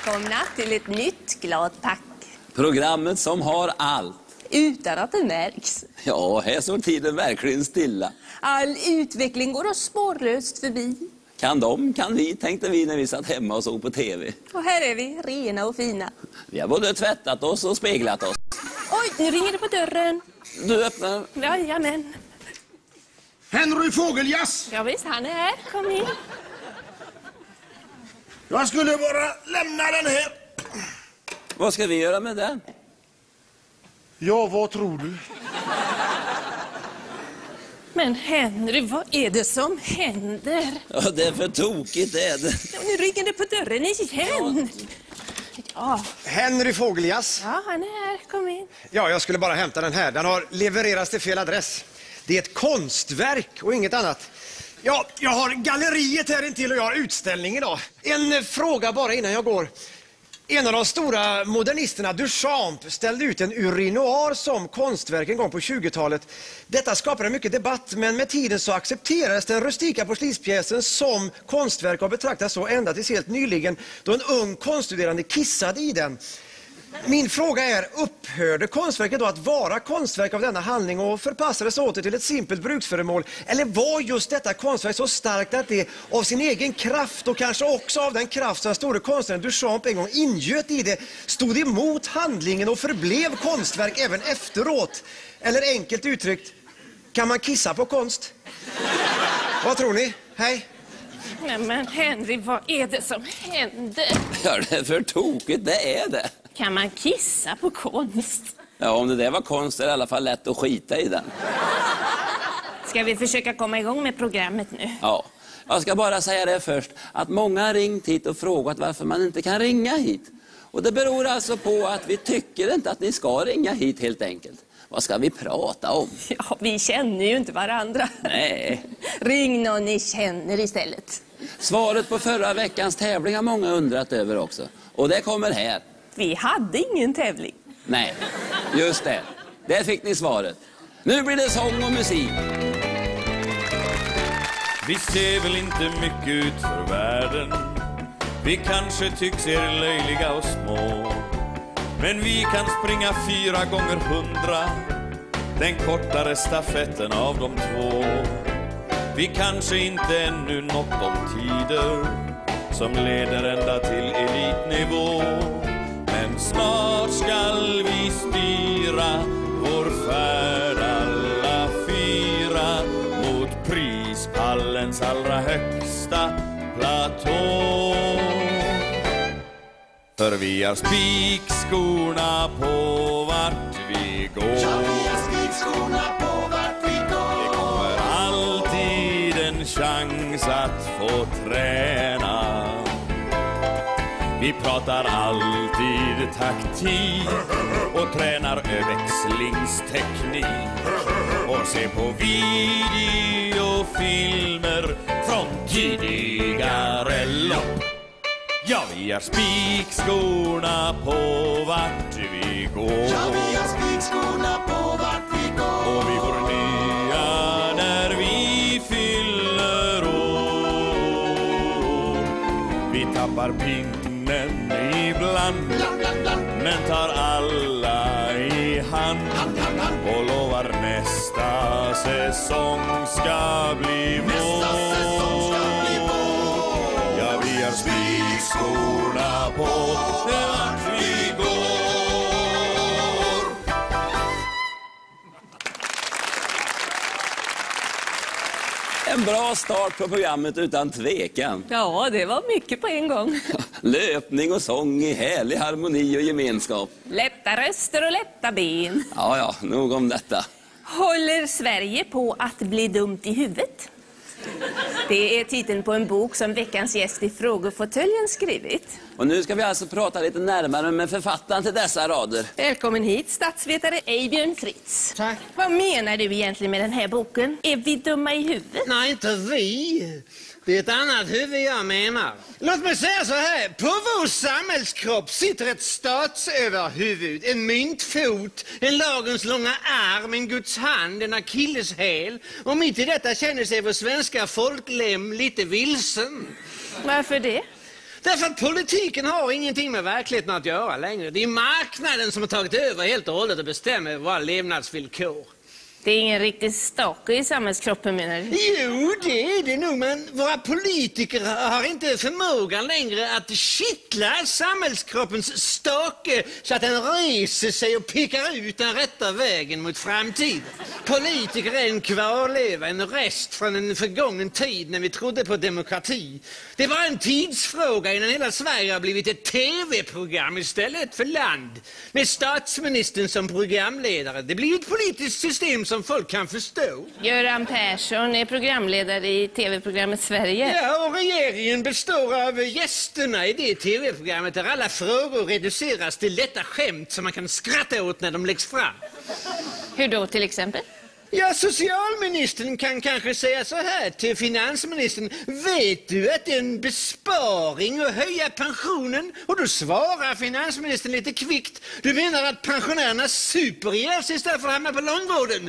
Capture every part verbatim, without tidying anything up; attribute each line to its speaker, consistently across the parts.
Speaker 1: välkomna till ett nytt gladpack.
Speaker 2: Programmet som har allt.
Speaker 1: Utan att det märks.
Speaker 2: Ja, här står tiden verkligen stilla.
Speaker 1: All utveckling går oss spårlöst förbi.
Speaker 2: Kan de, kan vi, tänkte vi när vi satt hemma och såg på tv.
Speaker 1: Och här är vi, rena och fina.
Speaker 2: Vi har både tvättat oss och speglat oss.
Speaker 1: Oj, nu ringer det på dörren.
Speaker 2: Du öppnar.
Speaker 1: Jajamän.
Speaker 3: Henry Fågeljass!
Speaker 1: Ja visst, han är här. Kom in.
Speaker 3: Jag skulle bara lämna den här.
Speaker 2: Vad ska vi göra med den?
Speaker 3: Ja, vad tror du?
Speaker 1: Men Henry, vad är det som händer?
Speaker 2: Ja, det är för tokigt, det är det.
Speaker 1: Ja, nu ringer det på dörren igen. Ja.
Speaker 3: Henry Fågeljass.
Speaker 1: Ja, han är här. Kom in.
Speaker 3: Ja, jag skulle bara hämta den här. Den har levererats till fel adress. Det är ett konstverk och inget annat. Ja, jag har galleriet här intill och jag har utställning idag. En fråga bara innan jag går. En av de stora modernisterna, Duchamp, ställde ut en urinoir som konstverk en gång på tjugotalet. Detta skapade mycket debatt, men med tiden så accepterades den rustika porslinspjäsen som konstverk och betraktas så ända tills helt nyligen då en ung konststuderande kissade i den. Min fråga är, upphörde konstverket då att vara konstverk av denna handling och förpassades åter till ett simpelt bruksföremål? Eller var just detta konstverk så starkt att det av sin egen kraft och kanske också av den kraft som den store konstnären Duchamp en gång ingöt i det stod emot handlingen och förblev konstverk även efteråt? Eller enkelt uttryckt, kan man kissa på konst? Vad tror ni? Hej!
Speaker 1: Nej, men Henry, vad är det som händer?
Speaker 2: Ja, det är för tokigt, det är det.
Speaker 1: Kan man kissa på konst?
Speaker 2: Ja, om det där var konst är det i alla fall lätt att skita i den.
Speaker 1: Ska vi försöka komma igång med programmet nu?
Speaker 2: Ja, jag ska bara säga det först. Att många har ringt hit och frågat varför man inte kan ringa hit. Och det beror alltså på att vi tycker inte att ni ska ringa hit helt enkelt. Vad ska vi prata om?
Speaker 1: Ja, vi känner ju inte varandra.
Speaker 2: Nej.
Speaker 1: Ring någon ni känner istället.
Speaker 2: Svaret på förra veckans tävling har många undrat över också. Och det kommer här.
Speaker 1: Vi hade ingen tävling.
Speaker 2: Nej, just det. Där fick ni svaret. Nu blir det sång och musik.
Speaker 4: Vi ser väl inte mycket ut för världen. Vi kanske tycks er löjliga och små. Men vi kan springa fyra gånger hundra. Den kortare stafetten av de två. Vi kanske inte ännu nått de tider som leder ända till elitnivå. Men snart skall vi styra vår färd alla fyra mot prispallens allra högsta platå. För vi har spikskorna på vart vi går. Ja, vi har spikskorna på vart vi går. Det kommer alltid en chans att få träna. Vi pratar alltid taktik och tränar överväxlingsteknik. Och ser på videofilmer från tidigare lopp. Ja, vi har spikskorna på vart vi går. Ja, vi har spikskorna på vart vi går. Och vi får nya när vi fyller år. Vi tappar pinnen ibland, bland, bland, bland. Men tar alla i hand, hand, hand, hand. Och lovar nästa säsong ska bli vår. Nästa säsong ska bli vår. Ja, vi har spikskorna på vart vi går.
Speaker 2: En bra start på programmet utan tvekan.
Speaker 1: Ja, det var mycket på en gång.
Speaker 2: Löpning och sång i härlig harmoni och gemenskap.
Speaker 1: Lätta röster och lätta ben.
Speaker 2: Ja, ja, nog om detta.
Speaker 1: Håller Sverige på att bli dumt i huvudet? Det är titeln på en bok som veckans gäst i frågefåtöljen skrivit.
Speaker 2: Och nu ska vi alltså prata lite närmare med författaren till dessa rader.
Speaker 1: Välkommen hit, statsvetare Eibjörn Fritz.
Speaker 5: Tack.
Speaker 1: Vad menar du egentligen med den här boken? Är vi dumma i huvudet?
Speaker 5: Nej, inte vi. Det är ett annat huvud jag menar. Låt mig säga så här. På vår samhällskropp sitter ett statsöverhuvud, en myntfot, en lagens långa arm, en Guds hand, en akilleshäl. Och mitt i detta känner sig vår svenska folklem lite vilsen.
Speaker 1: Varför det?
Speaker 5: Därför att politiken har ingenting med verkligheten att göra längre. Det är marknaden som har tagit över helt och hållet och bestämmer våra levnadsvillkor.
Speaker 1: Det är ingen riktig stake i samhällskroppen, menar du?
Speaker 5: Jo, det är det nog, men våra politiker har inte förmågan längre att kittla samhällskroppens stake så att den reser sig och pekar ut den rätta vägen mot framtiden. Politiker är en kvarleva, en rest från en förgången tid när vi trodde på demokrati. Det var en tidsfråga innan hela Sverige har blivit ett tv-program istället för land. Med statsministern som programledare. Det blir ett politiskt system som folk kan förstå.
Speaker 1: Göran Persson är programledare i tv-programmet Sverige.
Speaker 5: Ja, och regeringen består av gästerna i det tv-programmet där alla frågor reduceras till lätta skämt som man kan skratta åt när de läggs fram.
Speaker 1: Hur då till exempel?
Speaker 5: Ja, socialministern kan kanske säga så här till finansministern. Vet du att det är en besparing att höja pensionen? Och då svarar finansministern lite kvickt. Du menar att pensionärerna super ihjäl sig istället för att hamna på långvården?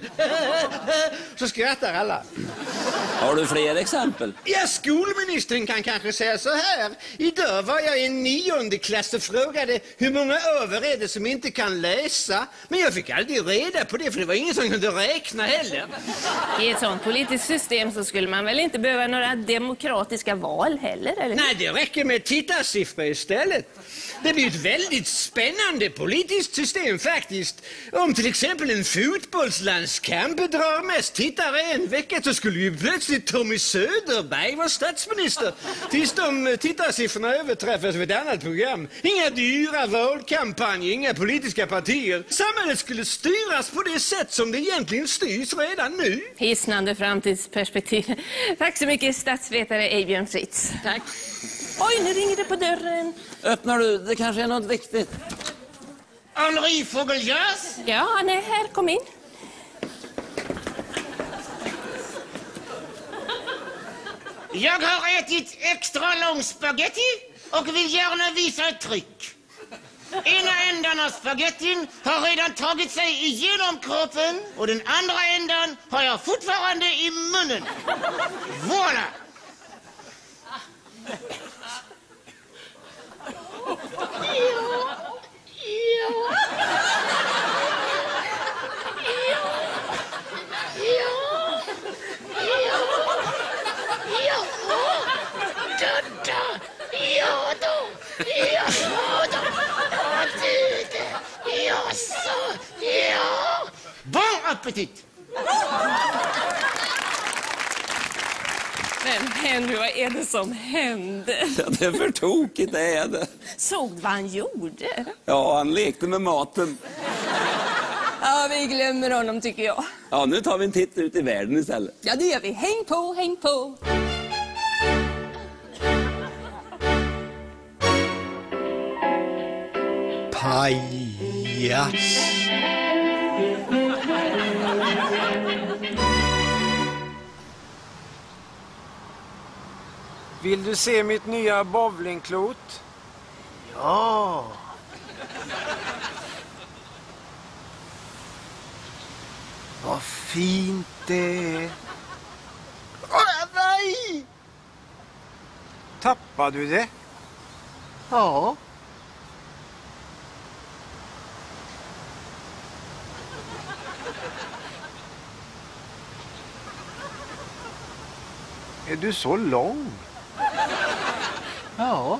Speaker 5: Så skrattar alla.
Speaker 2: Har du fler exempel?
Speaker 5: Ja, skolministern kan kanske säga så här. Idag var jag i en nionde klass och frågade hur många över är det som inte kan läsa. Men jag fick aldrig reda på det, för det var ingen som kunde räkna heller.
Speaker 1: I ett sånt politiskt system så skulle man väl inte behöva några demokratiska val heller, eller?
Speaker 5: Nej, det räcker med tittarsiffror istället. Det blir ett väldigt spännande politiskt system faktiskt. Om till exempel en fotbollslandskamp drar mest tittare en vecka, så skulle ju plötsligt Tommy Söderberg vara statsminister. Tills de tittarsiffrorna överträffas av ett annat program. Inga dyra valkampanjer, inga politiska partier. Samhället skulle styras på det sätt som det egentligen styrs redan nu.
Speaker 1: Hisnande framtidsperspektiv. Tack så mycket, statsvetare Eibjörn Fritz.
Speaker 2: Tack.
Speaker 1: Oj, nu ringer det på dörren.
Speaker 2: Öppnar du? Det kanske är något viktigt.
Speaker 6: Henri Fogeljas?
Speaker 1: Ja, han är här. Kom in.
Speaker 6: Jag har ätit extra lång spaghetti och vill gärna visa ett trick. Ena ändan av spagettin har redan tagit sig igenom kroppen och den andra ändan har jag fortfarande i munnen. Voilà! Bon appetit!
Speaker 1: Men Henry, vad är det som hände?
Speaker 2: Ja, det är för tokigt, det är det.
Speaker 1: Såg vad han gjorde?
Speaker 2: Ja, han lekte med maten.
Speaker 1: Ja, vi glömmer honom tycker jag.
Speaker 2: Ja, nu tar vi en titt ut i världen istället.
Speaker 1: Ja, det gör vi. Häng på, häng på.
Speaker 3: Pajas.
Speaker 7: Vill du se mitt nya bowlingklot?
Speaker 3: Ja. Vad fint det är. Åh, nej!
Speaker 7: Tappade du det?
Speaker 3: Ja.
Speaker 7: Är du så lång?
Speaker 3: Ja.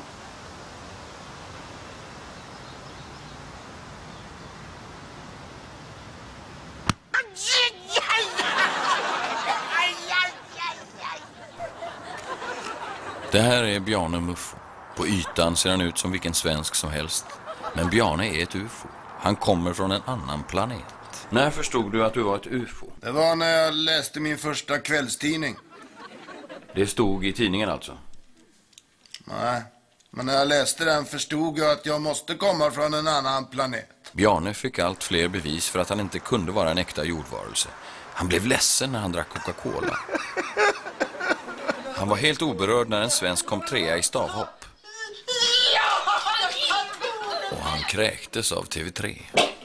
Speaker 4: Det här är Bjarne Muffo. På ytan ser han ut som vilken svensk som helst. Men Bjarne är ett U F O. Han kommer från en annan planet. När förstod du att du var ett U F O?
Speaker 8: Det var när jag läste min första kvällstidning.
Speaker 4: Det stod i tidningen alltså?
Speaker 8: Nej, men när jag läste den förstod jag att jag måste komma från en annan planet.
Speaker 4: Bjarne fick allt fler bevis för att han inte kunde vara en äkta jordvarelse. Han blev ledsen när han drack Coca-Cola. Han var helt oberörd när en svensk kom trea i stavhopp. Och han kräktes av T V tre.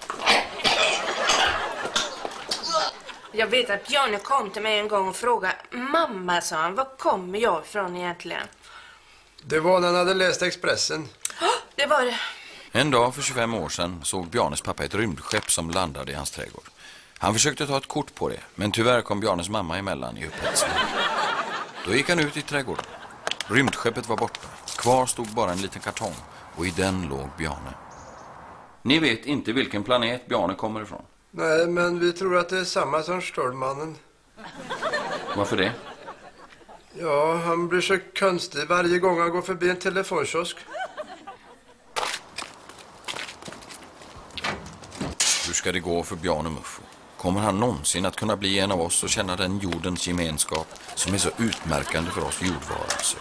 Speaker 1: Jag vet att Bjarne kom till mig en gång och frågade: mamma, sa han, var kommer jag ifrån egentligen?
Speaker 7: Det var när han hade läst Expressen.
Speaker 9: Det var det.
Speaker 4: En dag för tjugofem år sedan såg Bjarnes pappa ett rymdskepp som landade i hans trädgård. Han försökte ta ett kort på det, men tyvärr kom Bjarnes mamma emellan i upphetsning. Då gick han ut i trädgården. Rymdskeppet var borta. Kvar stod bara en liten kartong och i den låg Bjarne. Ni vet inte vilken planet Bjarne kommer ifrån.
Speaker 7: Nej, men vi tror att det är samma som Stålmannen.
Speaker 4: Varför det?
Speaker 7: Ja, han blir så konstig varje gång han går förbi en telefonkiosk.
Speaker 4: Hur ska det gå för Bjarne Muffo? Kommer han någonsin att kunna bli en av oss och känna den jordens gemenskap som är så utmärkande för oss jordvarelser?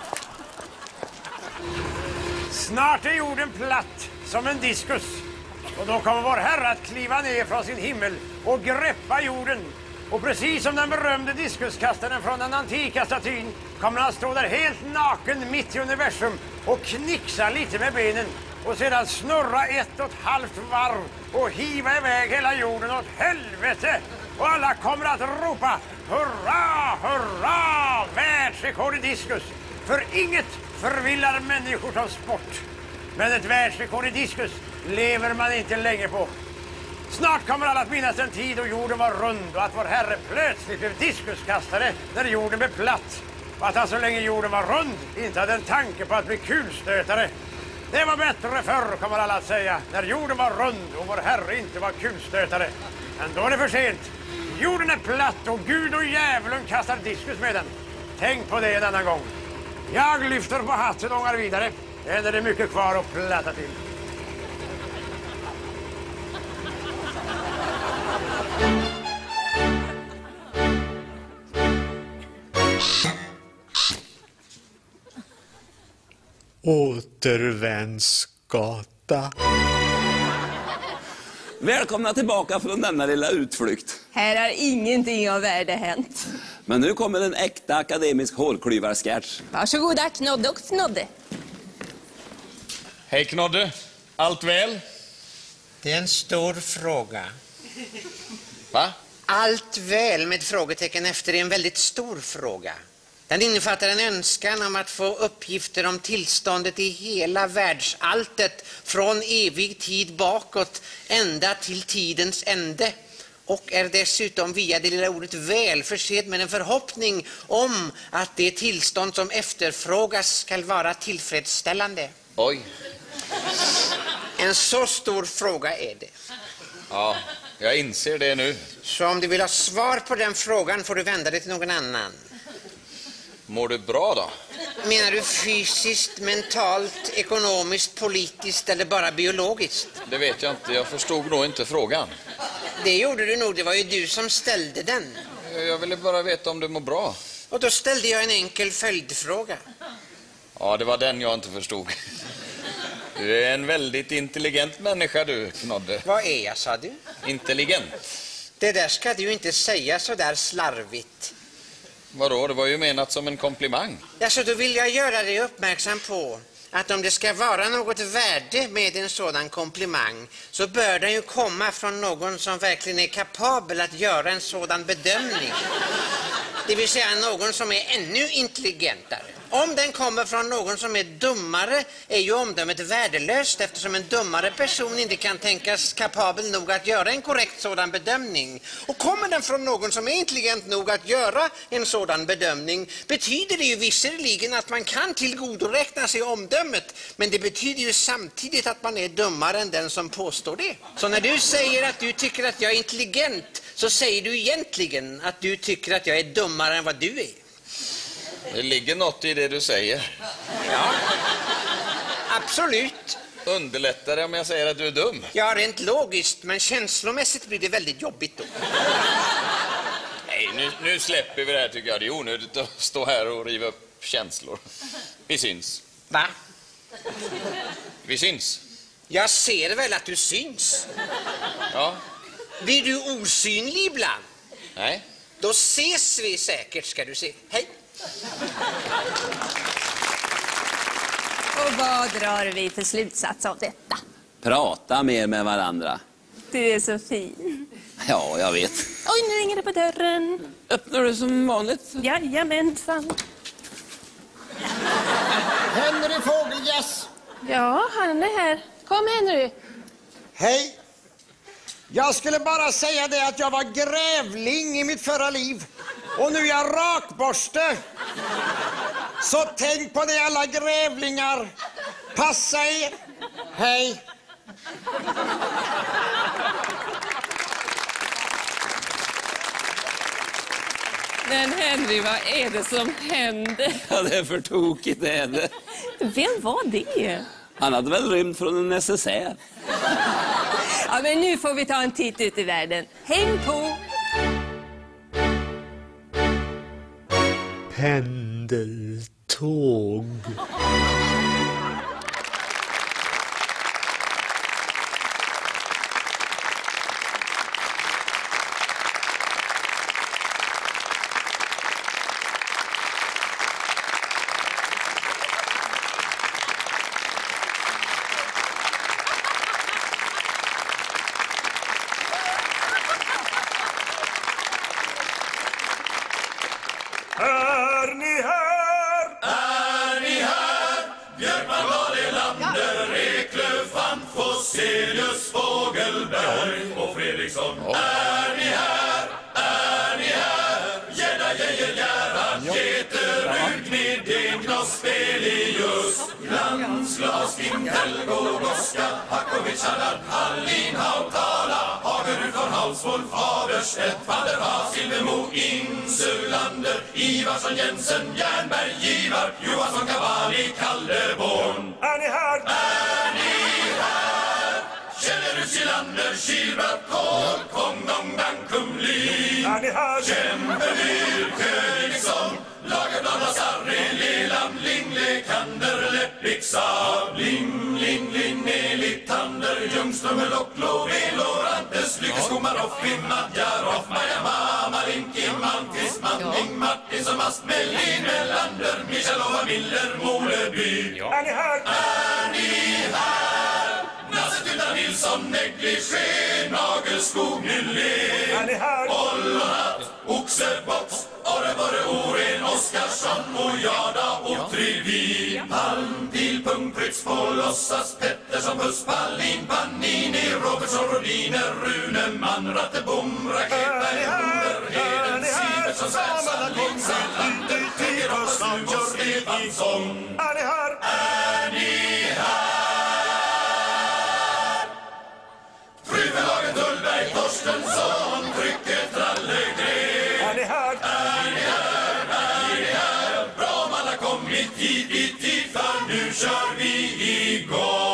Speaker 3: Snart är jorden platt som en diskus. Och då kommer vår Herre att kliva ner från sin himmel och greppa jorden. Och precis som den berömde diskuskastaren från den antika statyn kommer han stå där helt naken mitt i universum och knixa lite med benen. Och sedan snurra ett och ett halvt varv och hiva iväg hela jorden åt helvete. Och alla kommer att ropa hurra, hurra, världsrekord i diskus. För inget förvillar människor som sport. Men ett världsrekord i diskus lever man inte länge på. Snart kommer alla att minnas en tid då jorden var rund och att vår Herre plötsligt blev diskuskastare när jorden blev platt. Och att han så länge jorden var rund inte hade en tanke på att bli kulstötare. Det var bättre förr, kommer alla att säga, när jorden var rund och vår Herre inte var kulstötare. Men då är det för sent. Jorden är platt och Gud och djävulen kastar diskus med den. Tänk på det en annan gång. Jag lyfter på hatten och går vidare. Än är det mycket kvar att platta till.
Speaker 10: Återvändsgata.
Speaker 2: Välkomna tillbaka från denna lilla utflykt.
Speaker 1: Här har ingenting av värde hänt.
Speaker 2: Men nu kommer en äkta akademisk hålklyvarskärts.
Speaker 1: Varsågoda, Knodde och Knodde.
Speaker 4: Hej Knodde, allt väl?
Speaker 5: Det är en stor fråga.
Speaker 4: Va?
Speaker 5: Allt väl med frågetecken efter är en väldigt stor fråga. Den innefattar en önskan om att få uppgifter om tillståndet i hela världsalltet från evig tid bakåt ända till tidens ände. Och är dessutom via det lilla ordet väl försedd med en förhoppning om att det tillstånd som efterfrågas ska vara tillfredsställande.
Speaker 4: Oj.
Speaker 5: En så stor fråga är det.
Speaker 4: Ja, jag inser det nu.
Speaker 5: Så om du vill ha svar på den frågan får du vända dig till någon annan.
Speaker 4: Mår du bra då?
Speaker 5: Menar du fysiskt, mentalt, ekonomiskt, politiskt eller bara biologiskt?
Speaker 4: Det vet jag inte, jag förstod nog inte frågan.
Speaker 5: Det gjorde du nog, det var ju du som ställde den.
Speaker 4: Jag ville bara veta om du mår bra.
Speaker 5: Och då ställde jag en enkel följdfråga.
Speaker 4: Ja, det var den jag inte förstod. Du är en väldigt intelligent människa du, Knodde.
Speaker 5: Vad är jag, sa du?
Speaker 4: Intelligent.
Speaker 5: Det där ska du ju inte säga så där slarvigt.
Speaker 4: Vadå? Det var ju menat som en komplimang.
Speaker 5: Ja, så då vill jag göra dig uppmärksam på att om det ska vara något värde med en sådan komplimang så bör den ju komma från någon som verkligen är kapabel att göra en sådan bedömning. Det vill säga någon som är ännu intelligentare. Om den kommer från någon som är dummare är ju omdömet värdelöst eftersom en dummare person inte kan tänkas kapabel nog att göra en korrekt sådan bedömning. Och kommer den från någon som är intelligent nog att göra en sådan bedömning betyder det ju visserligen att man kan tillgodoräkna sig omdömet, men det betyder ju samtidigt att man är dummare än den som påstår det. Så när du säger att du tycker att jag är intelligent så säger du egentligen att du tycker att jag är dummare än vad du är.
Speaker 4: Det ligger något i det du säger.
Speaker 5: Ja, absolut.
Speaker 4: Underlättar det om jag säger att du är dum?
Speaker 5: Ja, rent logiskt, men känslomässigt blir det väldigt jobbigt då.
Speaker 4: Nej, nu, nu släpper vi det här tycker jag. Det är onödigt att stå här och riva upp känslor. Vi syns.
Speaker 5: Va?
Speaker 4: Vi syns.
Speaker 5: Jag ser väl att du syns.
Speaker 4: Ja.
Speaker 5: Blir du osynlig ibland?
Speaker 4: Nej.
Speaker 5: Då ses vi säkert, ska du se. Hej.
Speaker 1: Och vad drar vi för slutsats av detta?
Speaker 2: Prata mer med varandra.
Speaker 1: Du är så fin.
Speaker 2: Ja, jag vet.
Speaker 1: Oj, nu ringer det på dörren.
Speaker 2: Öppnar du som vanligt?
Speaker 1: Jajamensan.
Speaker 11: Henry
Speaker 6: Yes.
Speaker 1: Ja, han är här. Kom Henry.
Speaker 3: Hej. Jag skulle bara säga det att jag var grävling i mitt förra liv. Och nu är jag rakborste. Så tänk på det alla grävlingar. Passa er. Hej.
Speaker 1: Men Henry, vad är det som händer?
Speaker 2: Ja, det är för tokigt, det är det.
Speaker 1: Vem var det?
Speaker 2: Han hade väl rymt från en S S R.
Speaker 1: Ja, men nu får vi ta en titt ut i världen. Häng på!
Speaker 10: Pendeltåg.
Speaker 4: Är ni här? Är ni här? Björkman, Dahl, Elander, Eklöf, Fan, Fosselius, Fågelberg och Fredriksson. Är ni här? Är ni här? Gädda, Geijer, Gerhard, Geterud, Knidén, Gnoss, Belius, Glans, Glas, Kimtel, Gogoska, Hakovic, Haddad, Hallin, Hautala, Hagerud, von Hauswolf, Haberstedt, van der Haas, Silvermo, Insulander, Ivarsson, Jensen, Jernberg, Givar, Johansson, Cavalli, Kalderborn. Är ni här? Är ni här? Källerud, Kilander, Kilbrand, Kohl, Kong, Dong, Dang, Kumli. Är ni här? Kämpedyr, Königsson, Lagerblad, Sarri, Leland, Lingle, Kander, Leppik, Saab, Ling, Ling, Linné, Littander, Ljungström, Locklo, Velorantes, Lycke, Skomaroff, Madjarov, Maja, Mama, Linki, Malmqvist, Manning, Martinsson, Ast, Mellin, Melander, Michalova, Miller, Moleby. Är ni här? Är ni här? Nasset utan Nilsson, Negligé, Nagelskog, Nylén. Är ni här? Ollonat, Oxerbox, Orreborre, Oren, Oskarsson, Mojada och Trivi. Palm till punkt, Prytz, på Låtsas, Pettersson, Puss, Pallin, Panini, Robertsson, Rodiner, Runeman, Rattebom, Raketberg, Hunder, Heden, Sivertsson, Svensson, Lindsan, Lander, Tegerås, Umeå, Stefansson. Är ni här? Är ni här? Fryfelagen, Tullberg, Torstensson, Trycket, Trallegren. Är ni här? Är ni här? Är ni här? Bra om alla kommit hit i tid, för nu kör vi igång.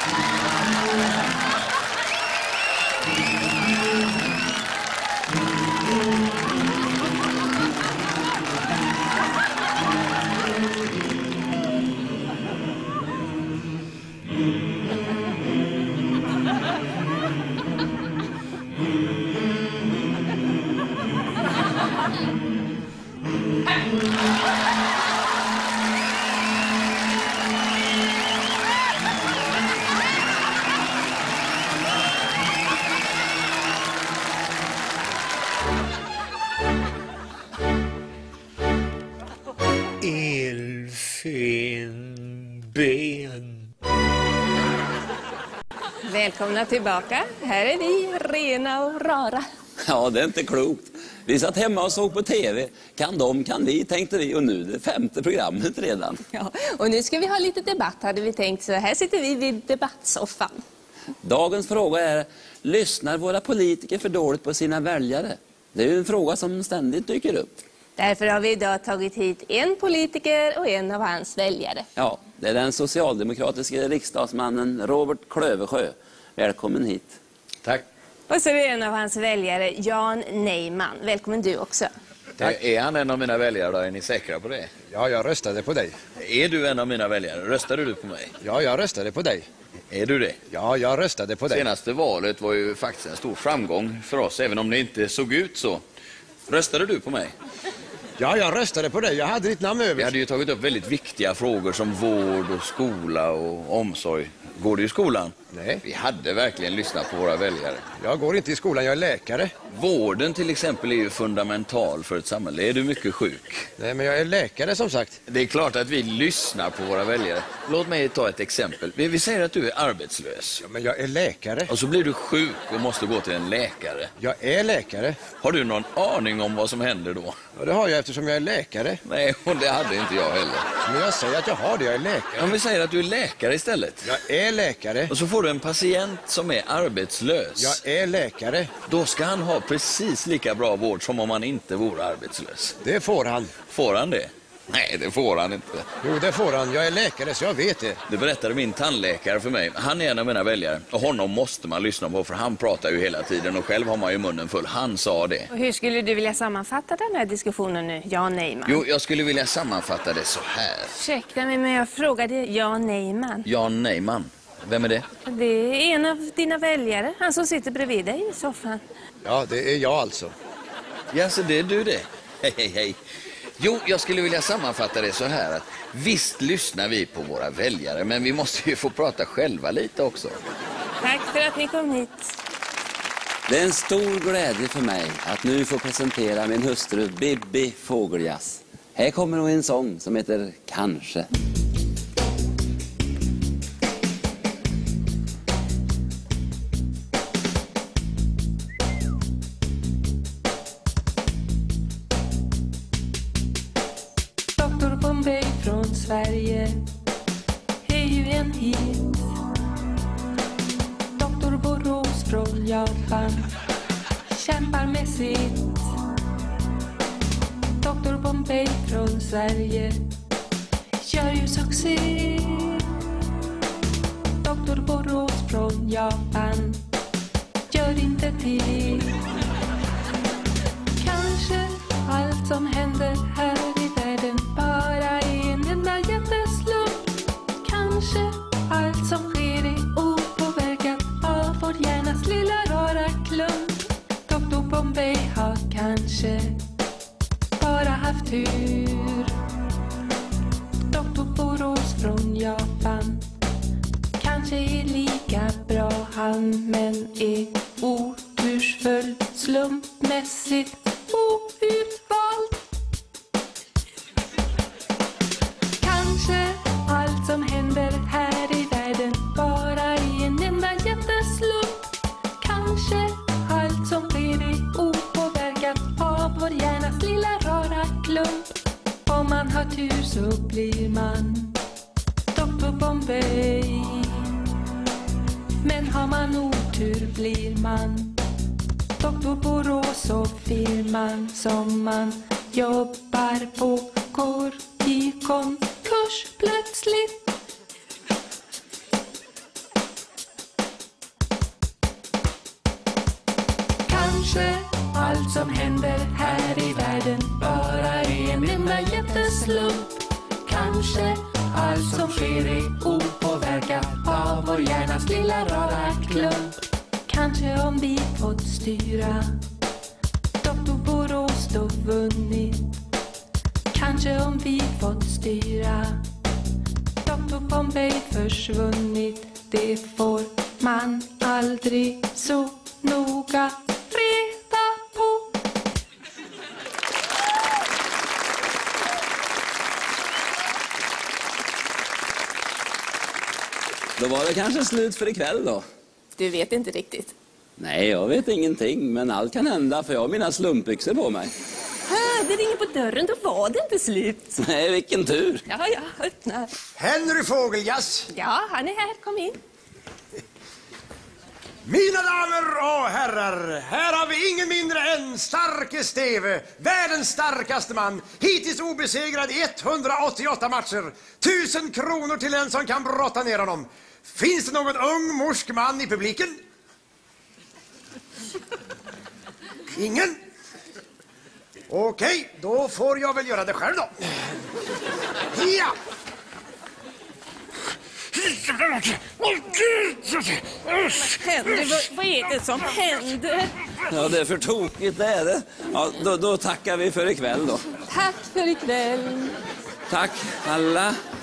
Speaker 10: Elfenben.
Speaker 1: Välkomna tillbaka. Här är vi, rena och rara.
Speaker 2: Ja, det är inte klokt. Vi satt hemma och såg på tv. Kan de, kan vi, tänkte vi. Och nu är det femte programmet redan.
Speaker 1: Ja, och nu ska vi ha lite debatt, hade vi tänkt. Så här sitter vi vid debattsoffan.
Speaker 2: Dagens fråga är, lyssnar våra politiker för dåligt på sina väljare? Det är ju en fråga som ständigt dyker upp.
Speaker 1: Därför har vi idag tagit hit en politiker och en av hans väljare.
Speaker 2: Ja, det är den socialdemokratiska riksdagsmannen Robert Klöversjö. Välkommen hit.
Speaker 9: Tack.
Speaker 1: Och så är det en av hans väljare, Jan Neyman. Välkommen du också.
Speaker 9: Tack. Är han en av mina väljare då? Är ni säkra på det?
Speaker 3: Ja, jag röstade på dig.
Speaker 9: Är du en av mina väljare? Röstade du på mig?
Speaker 3: Ja, jag röstade på dig.
Speaker 9: Är du det?
Speaker 3: Ja, jag röstade på dig.
Speaker 9: Senaste valet var ju faktiskt en stor framgång för oss, även om det inte såg ut så. Röstade du på mig?
Speaker 3: Ja, jag röstade på dig. Jag hade ditt namn över.
Speaker 9: Vi hade ju tagit upp väldigt viktiga frågor som vård och skola och omsorg. Går du i skolan?
Speaker 3: Nej.
Speaker 9: Vi hade verkligen lyssnat på våra väljare.
Speaker 3: Jag går inte i skolan, jag är läkare.
Speaker 9: Vården till exempel är ju fundamental för ett samhälle. Är du mycket sjuk?
Speaker 3: Nej, men jag är läkare som sagt.
Speaker 9: Det är klart att vi lyssnar på våra väljare. Låt mig ta ett exempel. Vi vi säger att du är arbetslös.
Speaker 3: Ja, men jag är läkare.
Speaker 9: Och så blir du sjuk och måste gå till en läkare.
Speaker 3: Jag är läkare.
Speaker 9: Har du någon aning om vad som händer då?
Speaker 3: Ja, det har jag eftersom jag är läkare.
Speaker 9: Nej, och det hade inte jag heller.
Speaker 3: Men jag säger att jag har det, jag är läkare.
Speaker 9: Om vi säger att du är läkare istället.
Speaker 3: Jag är läkare.
Speaker 9: Och så får du en patient som är arbetslös.
Speaker 3: Jag är läkare.
Speaker 9: Då ska han ha precis lika bra vård som om han inte vore arbetslös.
Speaker 3: Det får han.
Speaker 9: Får han det? Nej, det får han inte.
Speaker 3: Jo, det får han. Jag är läkare så jag vet det.
Speaker 9: Det berättade min tandläkare för mig. Han är en av mina väljare. Och honom måste man lyssna på för han pratar ju hela tiden. Och själv har man ju munnen full. Han sa det.
Speaker 1: Och hur skulle du vilja sammanfatta den här diskussionen nu, Jan Neyman?
Speaker 9: Jo, jag skulle vilja sammanfatta det så här.
Speaker 1: Ursäkta mig, men jag frågade Jan Neyman.
Speaker 9: Jan Neyman. Vem är det?
Speaker 1: Det är en av dina väljare. Han som sitter bredvid dig i soffan.
Speaker 3: Ja, det är jag alltså.
Speaker 9: Ja, så det är du det. Hej, hej, hej. Jo, jag skulle vilja sammanfatta det så här att visst lyssnar vi på våra väljare, men vi måste ju få prata själva lite också.
Speaker 1: Tack för att ni kom hit.
Speaker 2: Det är en stor glädje för mig att nu få presentera min hustru Bibi Fågeljas. Här kommer hon en sång som heter Kanske.
Speaker 11: Doktor Bombay från Sverige är ju en hit. Doktor Borås från Japan kämpar med sitt. Doktor Bombay från Sverige gör ju succé. Doktor Borås från Japan gör inte till. Kanske allt som händer här i världen bara är en enda jätteslump. Kanske allt som sker är opåverkat av vår hjärnas lilla rara klump. Doktor Bombay har kanske bara haft tur. Doktor Borås från Japan kanske är lika bra han, men är otursfull, slumpmässigt outvald. Kanske allt som händer här i världen bara är en enda jätteslump. Kanske allt som sker är opåverkat av vår hjärnas lilla rara klump. Om man har tur så blir man Doktor Bombay. Men har man otur blir man Doktor Borås, och firman som man jobbar på går i konkurs plötsligt. Kanske allt som händer här i världen bara är en enda jätteslump. Kanske allt som sker är opåverkat av vår hjärnas lilla rara klump. Kanske om vi fått styra doktor Borås då vunnit. Kanske om vi fått styra doktor Bombay försvunnit. Det får man aldrig så noga reda på.
Speaker 2: Då var det kanske slut för ikväll då.
Speaker 1: Du vet inte riktigt.
Speaker 2: Nej, jag vet ingenting, men allt kan hända för jag har mina slumpbyxor på mig.
Speaker 1: Hä, det ringer på dörren, då var det inte slut.
Speaker 2: Nej, vilken tur.
Speaker 1: Ja, ja, öppna.
Speaker 3: Henry Fågeljas.
Speaker 1: Ja, han är här, kom in.
Speaker 3: Mina damer och herrar, här har vi ingen mindre än Starke Steve, världens starkaste man, hittills obesegrad i etthundraåttioåtta matcher. Tusen kronor till den som kan brotta ner honom. Finns det någon ung morsk man i publiken? Ingen? Okej, då får jag väl göra det själv då. Ja!
Speaker 1: Henry, vad, vad är det som händer?
Speaker 2: Ja, det är för tokigt, det är det. Ja, då, då tackar vi för ikväll då.
Speaker 1: Tack för ikväll.
Speaker 2: Tack alla.